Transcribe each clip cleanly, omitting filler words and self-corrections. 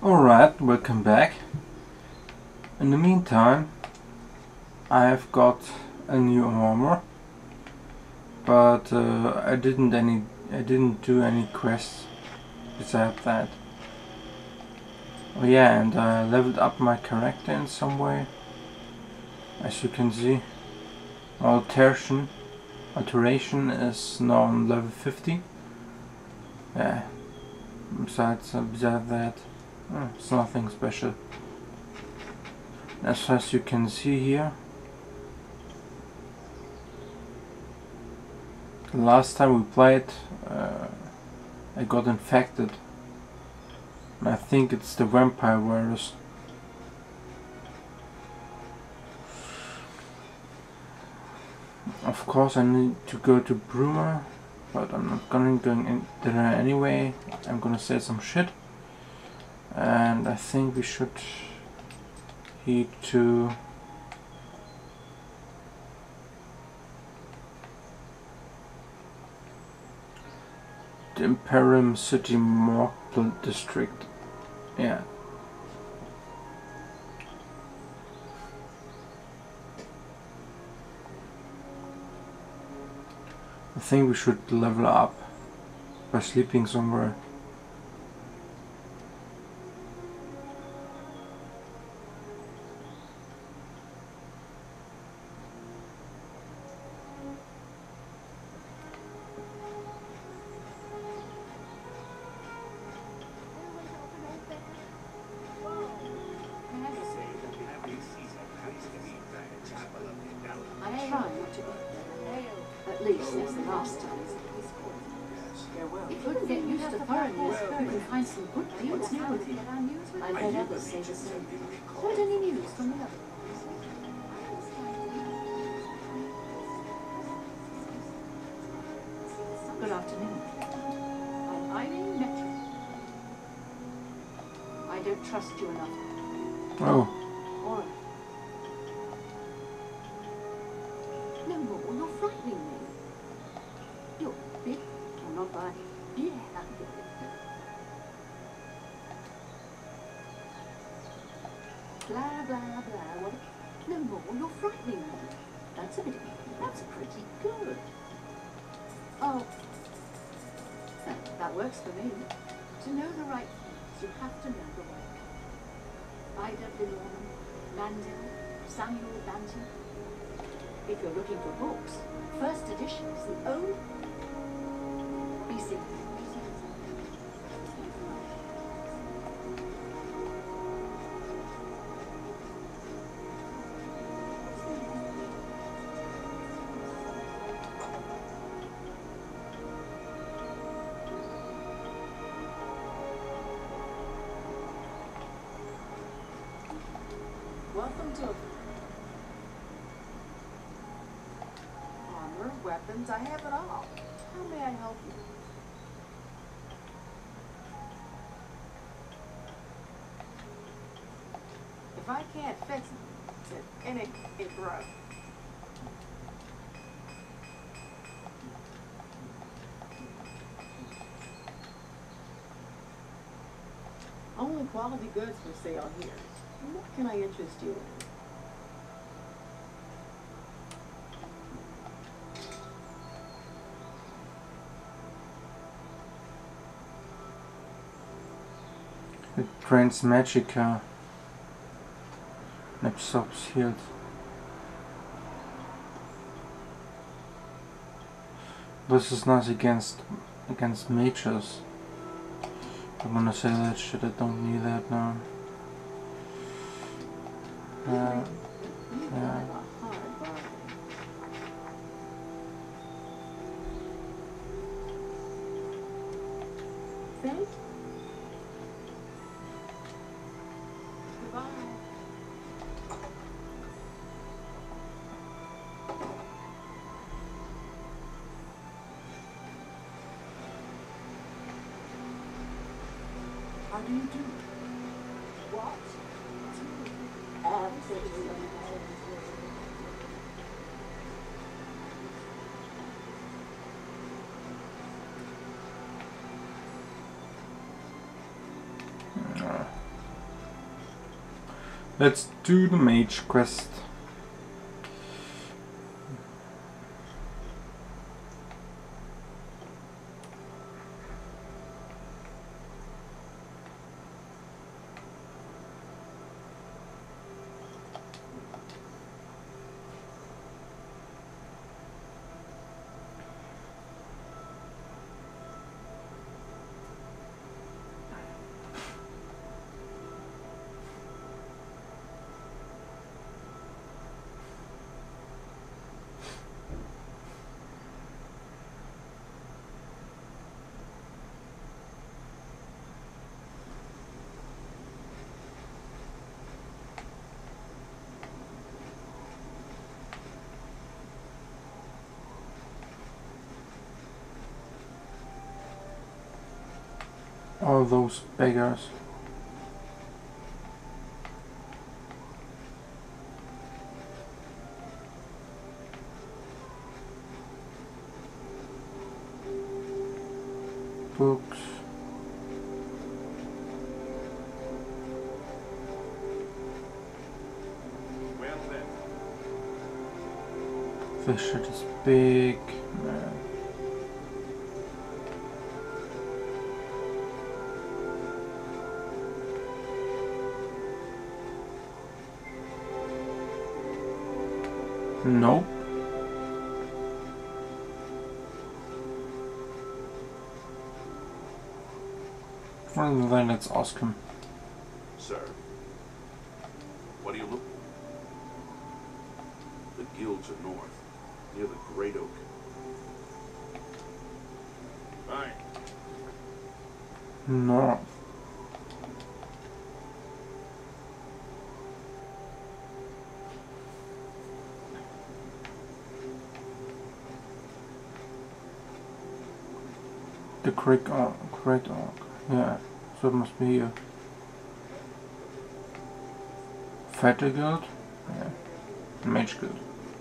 Alright, welcome back. In the meantime, I have got a new armor, but I didn't do any quests besides that. Oh yeah, and I leveled up my character in some way, as you can see. Alteration is now on level 50. Yeah. Besides that, it's nothing special. As you can see here, the last time we played, I got infected. And I think it's the vampire virus. Of course, I need to go to Bruma, but I'm not going in there anyway. I'm gonna say some shit, and I think we should head to the Imperium City Mortal District. Yeah. I think we should level up by sleeping somewhere. At least that's the last time. If you can get used to foreign news, you can find some good deals now. I've heard others say the same. Heard any news from the others? Good afternoon. I'm in Metro. I don't trust you enough. Oh. All right. No more, you're frightening me. You're big, or not by. Yeah, that'd be it. Blah, blah, blah. What? No more, you're frightening me. That's pretty good. Oh. That works for me. To know the right things, you have to know the way. Ida Bilorman, Mandel, Samuel Bantam. If you're looking for books, first edition is the old BC. Welcome to armor, weapons, I have it all. How may I help you? If I can't fix it, and it broke. Only quality goods for sale here. What can I interest you in? It drains Magicka. And absorbs healed. This is nice against mages. I'm gonna say that shit, I don't need that now. Yeah. Thank you. Goodbye. How do you do? What? Absolutely. Let's do the mage quest. All those beggars. Books. Well then. Fish that is big. Nope. Well, then let's ask him. Sir, what are you looking for? The guilds are north, near the Great Oak. Fine. North. The Great Oak. Yeah, so it must be here. Fighter Guild? Yeah. Mage Guild.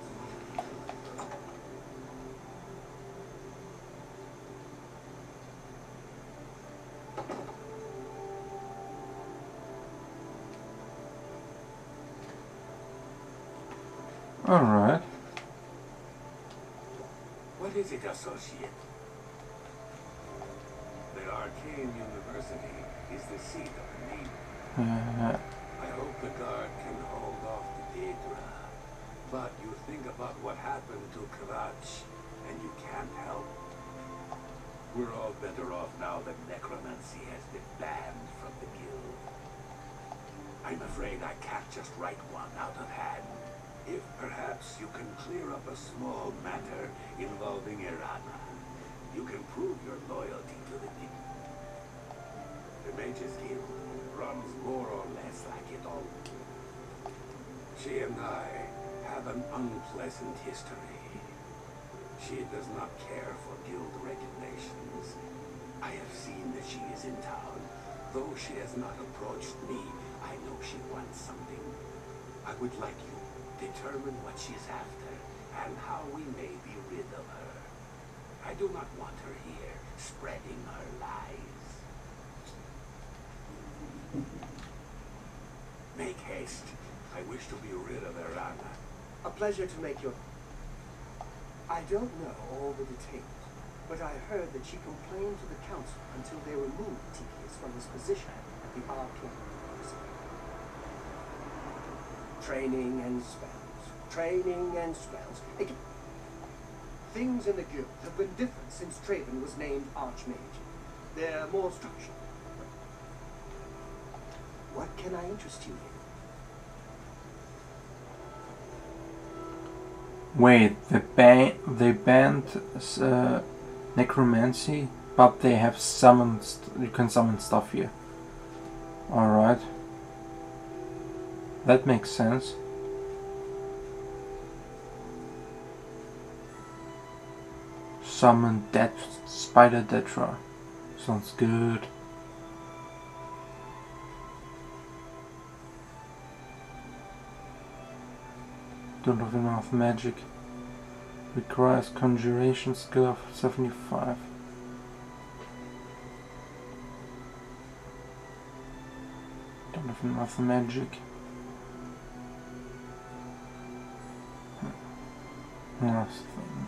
Alright. What is it, Associate? The Arcane University is the seat of the Navy. I hope the guard can hold off the Daedra. But you think about what happened to Kratch, and you can't help. We're all better off now that necromancy has been banned from the guild. I'm afraid I can't just write one out of hand. If perhaps you can clear up a small matter involving Erana, you can prove your loyalty to the guild. The Mages Guild runs more or less like it all. She and I have an unpleasant history. She does not care for guild regulations. I have seen that she is in town. Though she has not approached me, I know she wants something. I would like you to determine what she is after and how we may be rid of her. I do not want her here, spreading her lies. Make haste. I wish to be rid of Erana. A pleasure to make your... I don't know all the details, but I heard that she complained to the council until they removed Tikius from his position at the Arcane University. Training and spells. Training and spells. Things in the guild have been different since Traven was named Archmage. They're more structured. What can I interest you in? Wait, they banned necromancy, but they have summoned. You can summon stuff here. All right, that makes sense. Summon Spider Daedra. Sounds good. Don't have enough magic. Requires conjuration skill of 75. Don't have enough magic. last thing.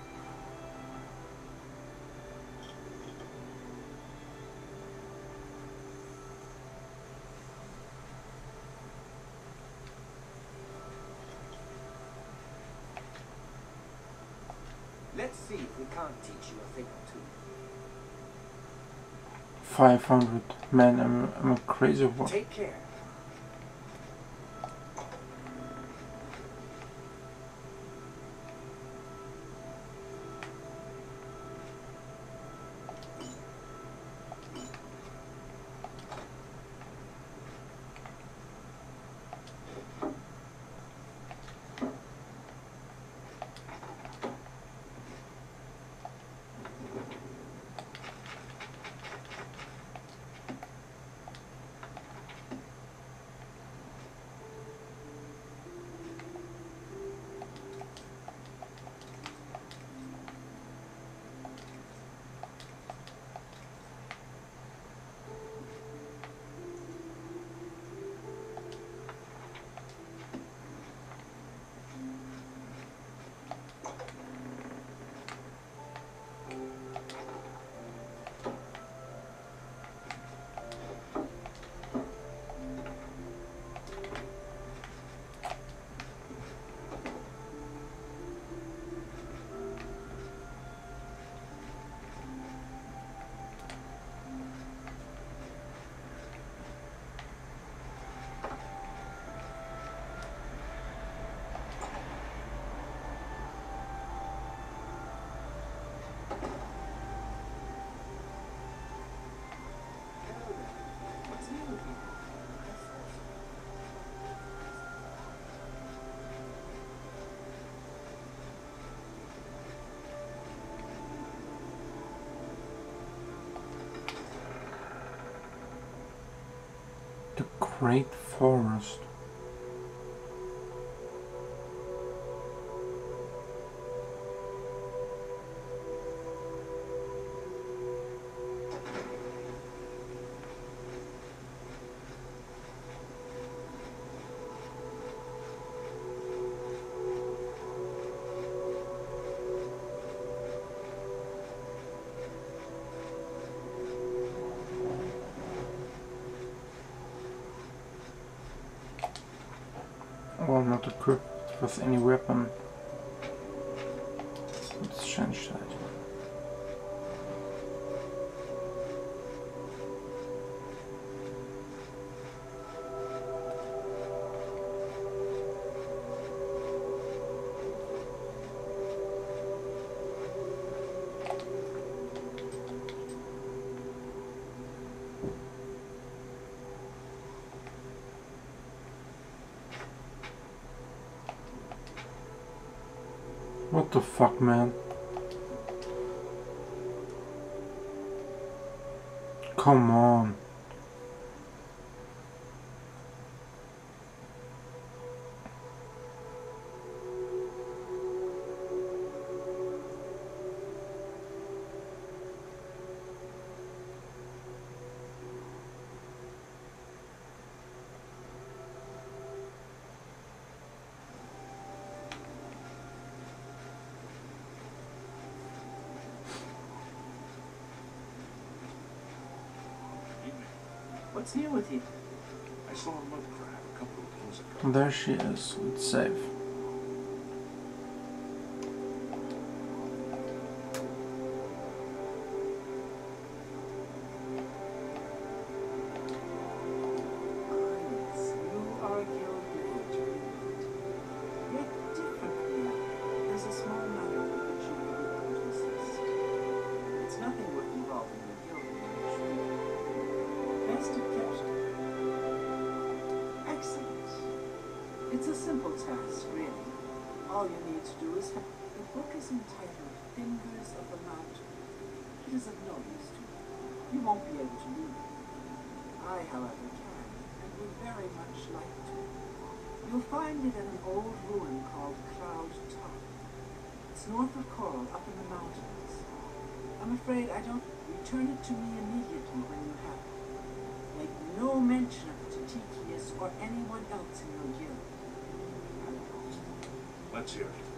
Let's see if we can't teach you a thing or two. 500. Man, I'm a crazy one. Take care. The Great Forest. Well, not equipped with any weapon. Let's change that. What the fuck, man? Come on. What's new with you? I saw a mud crab a couple of days ago. There she is. It's safe. It's a simple task, really. All you need to do is... The book is entitled Fingers of the Mountain. It is of no use to you. You won't be able to read it. I, however, can, and would very much like to. You'll find it in an old ruin called Cloud Top. It's north of Coral, up in the mountains. I'm afraid I don't... Return it to me immediately when you have it. Make no mention of it to Tychius or anyone else in your guild. Let's hear it.